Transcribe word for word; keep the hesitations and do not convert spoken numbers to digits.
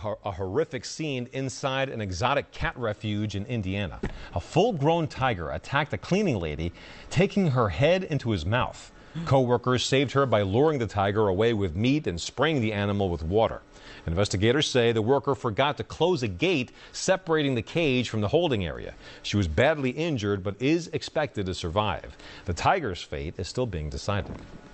a horrific scene inside an exotic cat refuge in Indiana. A full-grown tiger attacked a cleaning lady, taking her head into his mouth. Co-workers saved her by luring the tiger away with meat and spraying the animal with water. Investigators say the worker forgot to close a gate separating the cage from the holding area. She was badly injured but is expected to survive. The tiger's fate is still being decided.